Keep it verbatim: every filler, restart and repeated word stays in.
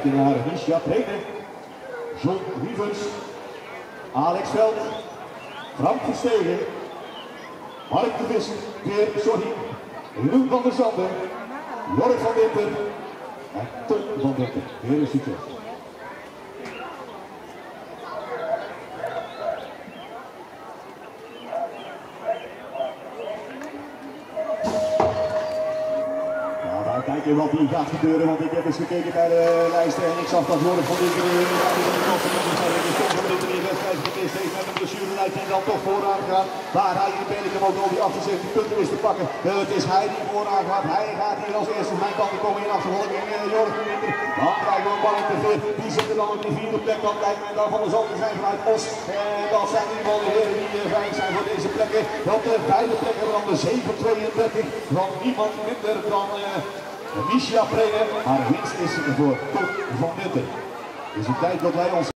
kijken naar Misha Prede, John Wievers, Alex Veld, Frank Verstegen, Mark de Visser, Peer Sorry, Jeroen van der Zanden, Jorg van Winter en Tom van Winter. Heel succes. Kijken wat hier gaat gebeuren, want ik heb eens gekeken naar de lijsten en ik zag dat Jorg van Winter in de wedstrijd gemist heeft met een blessurelijst en dan toch vooraan gaat. Waar hij in Bennekom ook al die achtenzeventig punten is te pakken. Het is hij die vooraan gaat. Hij gaat hier als eerste. Mijn banden komen in achtervolging en Jorg van Winter. Dan krijgen we een bal in de veer. Die zitten dan op de vierde plek. Dan kijken we dan van de zanden zijn vanuit Os. En dat zijn in ieder geval de heren die fijn zijn voor deze plekken. Op de vijfde plek hebben we dan de zeven tweeëndertig van niemand minder dan uh, Misha Prede. Maar de winst is voor Tom van Winter. Het is een tijd dat wij ons